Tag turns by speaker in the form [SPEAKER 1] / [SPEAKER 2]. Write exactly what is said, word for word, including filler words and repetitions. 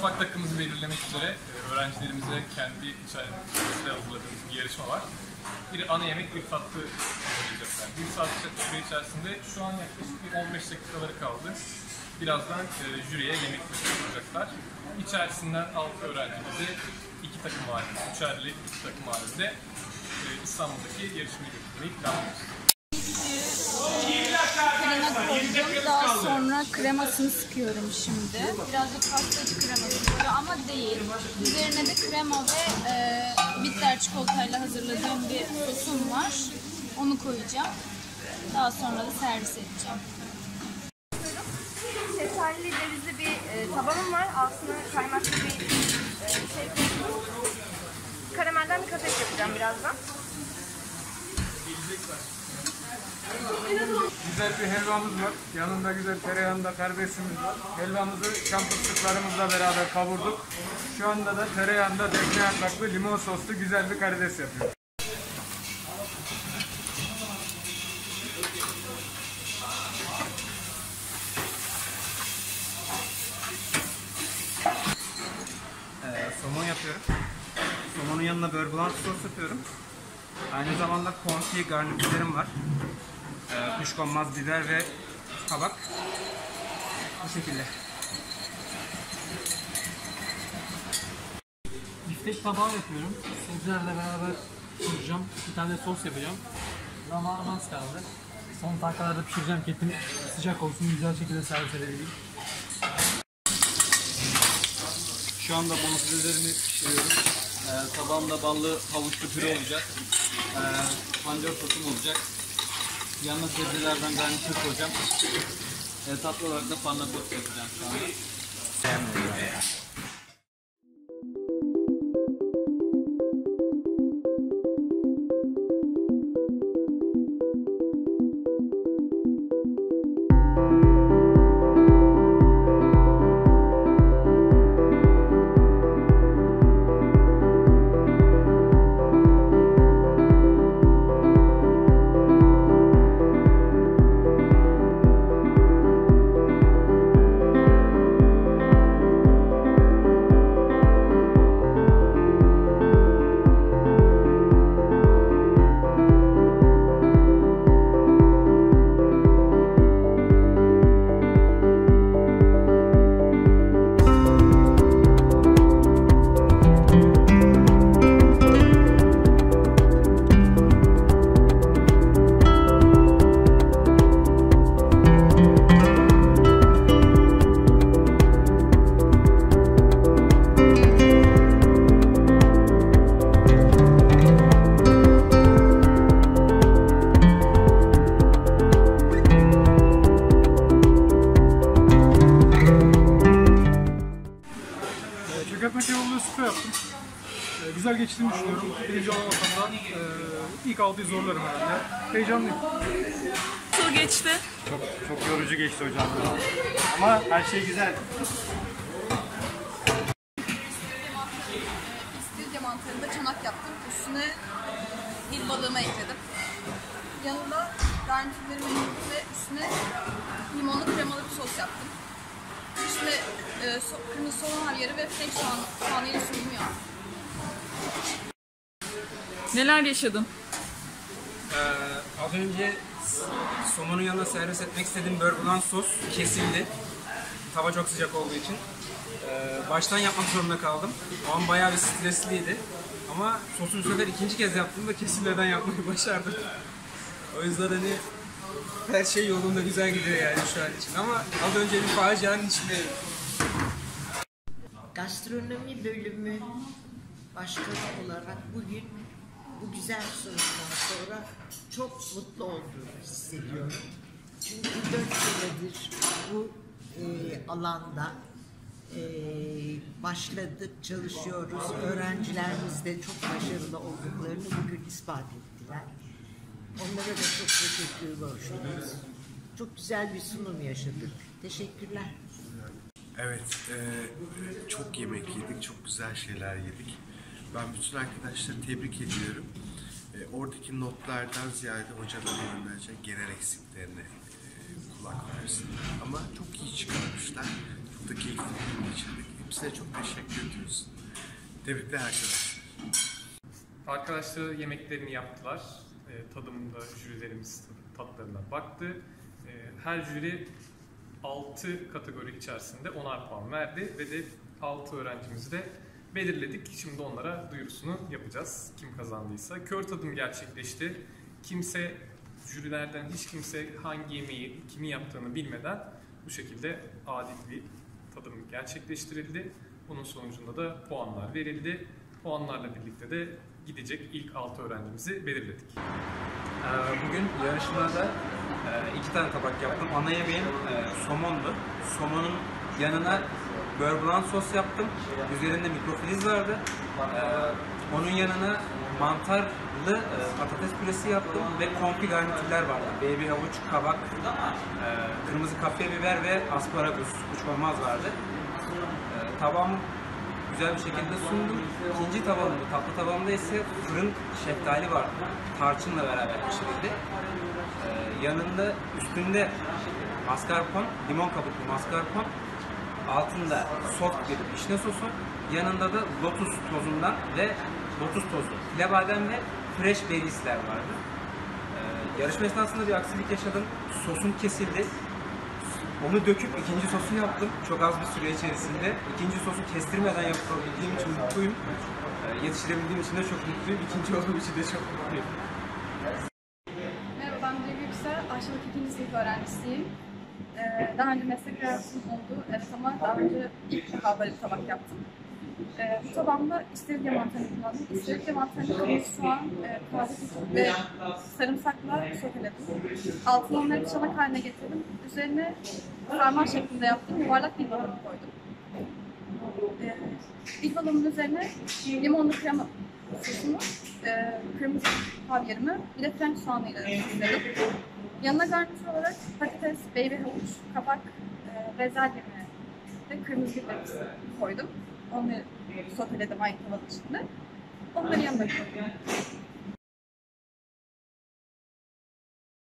[SPEAKER 1] mutfak takımımızı belirlemek üzere öğrencilerimize kendi içerisinde hazırladığımız bir yarışma var. Bir ana yemek, bir tatlı hazırlayacaklar. Bir saat süre içerisinde şu an yaklaşık bir on beş dakikaları kaldı. Birazdan e, jüriye yemek sunacaklar. İçerisinden altı öğrencimizi iki takım halinde, üçerli iki takım halinde e, İstanbul'daki yarışmayı götürmeyi planlıyoruz.
[SPEAKER 2] Krema koydum. Daha sonra kremasını sıkıyorum şimdi. Birazcık pastacı kreması böyle ama değil. Üzerine de krema ve e, bitter çikolatayla hazırladığım bir sosum var. Onu koyacağım. Daha sonra da servis edeceğim.
[SPEAKER 3] Şeftali cevizli bir e, tabanım var. Altına kaymaklı bir e, şey koydum. Karamelden bir kafes yapacağım birazdan.
[SPEAKER 4] Güzel bir helvamız var. Yanında güzel tereyağında karidesimiz var. Helvamızı çam fıstıklarımızla beraber kavurduk. Şu anda da tereyağında defne yapraklı limon soslu güzel bir karides yapıyoruz.
[SPEAKER 5] Ee, somon yapıyorum. Somonun yanına beurre blanc sos yapıyorum. Aynı zamanda konfi garnitürlerim var. Ee, kuşkonmaz biber ve kabak. Bu şekilde.
[SPEAKER 6] Biftek tabağı yapıyorum. Sebzelerle beraber pişireceğim. Bir tane sos yapacağım. Zamanım az kaldı. Son dakikalarda pişireceğim ki etim sıcak olsun, güzel şekilde servis edebileyim.
[SPEAKER 7] Şu anda bonfilelerini pişiriyorum. Ee, tabağımda ballı havuçlu püre olacak. Ee, pancar sosum olacak. Yanına sebzelerden garnitür koyacağım. Ee, tatlı olarak da panna cotta yapacağım şu anda.
[SPEAKER 4] Çökertme kebabıyla süper yaptım. Ee, güzel geçtiğini düşünüyorum. Birinci olamasam da e, ilk altıyı zorlarım herhalde. Heyecanlıyım.
[SPEAKER 8] Nasıl geçti?
[SPEAKER 5] Çok, çok yorucu geçti hocam. Ama her şey güzel.
[SPEAKER 8] İstiridye mantarında çanak yaptım. Üstüne dil balığımı ekledim. Yanında garnitürlerimi ekledim ve üstüne limonlu kremalı bir sos yaptım. Üstüne e, so, kırmızı soğan havyarı ve frenk soğan, soğanıyla sunum yaptım. Neler yaşadın?
[SPEAKER 5] Ee, az önce somonun yanına servis etmek istediğim beurre blanc sos kesildi. Tava çok sıcak olduğu için. Ee, baştan yapmak zorunda kaldım. O an bayağı bir stresliydi. Ama sosu bu sefer ikinci kez yaptım ve kesilmeden yapmayı başardım. O yüzden hani her şey yolunda, güzel gidiyor yani şu an için. Ama az önce bir facianın içindeyim.
[SPEAKER 9] Gastronomi bölümü başkanı olarak bugün bu güzel sunumdan sonra çok mutlu olduğumu hissediyorum. Çünkü dört senedir bu e, alanda e, başladık, çalışıyoruz. Öğrencilerimiz de çok başarılı olduklarını bugün ispat ettiler. Onlara da çok teşekkür borçluyuz. Çok güzel bir sunum yaşadık. Teşekkürler.
[SPEAKER 10] Evet, e, çok yemek yedik, çok güzel şeyler yedik. Ben bütün arkadaşları tebrik ediyorum. E, oradaki notlardan ziyade hocaların bence genel eksiklerine e, kulak versin. Ama çok iyi çıkarmışlar. Çok da keyifli bir gün geçirdik. Hepsine Size çok teşekkür ediyoruz. Tebrikler arkadaşlar.
[SPEAKER 1] Arkadaşlar yemeklerini yaptılar. E, tadımında jürilerimiz tatlarına baktı. E, her jüri altı kategori içerisinde onar puan verdi ve de altı öğrencimizi de belirledik. Şimdi onlara duyurusunu yapacağız. Kim kazandıysa. Kör tadım gerçekleşti. Kimse, jürilerden hiç kimse hangi yemeği, kimi yaptığını bilmeden bu şekilde adil bir tadım gerçekleştirildi. Bunun sonucunda da puanlar verildi. Puanlarla birlikte de gidecek ilk altı öğrencimizi belirledik.
[SPEAKER 5] Bugün yarışmada iki tane tabak yaptım. Ana yemeğim somondu. Somonun yanına beurre blanc sos yaptım. Üzerinde mikrofiliz vardı. Onun yanına mantarlı patates püresi yaptım ve konfi garnitürler vardı. Baby havuç, kabak, kırmızı kapya biber ve asparagus, kuş olmaz vardı. Tabağım güzel bir şekilde sundum. İkinci tabağımda, tatlı tabağımda ise fırın şeftali vardı. Tarçınla beraber pişirildi. Ee, yanında, üstünde mascarpone, limon kabuklu mascarpone, altında sos gibi vişne sosu, yanında da lotus tozundan ve lotus tozu, file badem ve fresh berriesler vardı. Ee, yarışma esnasında bir aksilik yaşadım. Sosum kesildi. Onu döküp ikinci sosu yaptım. Çok az bir süre içerisinde. İkinci sosu kestirmeden yapabildiğim için mutluyum. Ee, yetiştirebildiğim için de çok mutluyum. İkinci olduğum için de çok mutluyum.
[SPEAKER 8] Merhaba, ben Duygu Yüksel. Aşçılık ikinci sınıf öğrencisiyim. Ee, daha önce meslek hayatım oldu. Evet ama daha önce ilk defa böyle bir tabak yaptım. Ee, bu tabağımda istiridye mantarını kullandım. İstiridye mantarını kırmızı soğan, e, taze tuz ve sarımsakla soteledim. Altına onları bir çanak haline getirdim. Üzerine sarma şeklinde yaptım. Yuvarlak bir balon koydum. Ee, bir balonun üzerine limonlu krema sosunu, e, kırmızı havyarımı, bir de french soğanıyla süsledim. Yanına garnitür olarak patates, baby havuç, kabak, e, bezelyemi ve kırmızı biber koydum. Onları soteledim aynı tavanın içinde. Onları yanına koydum.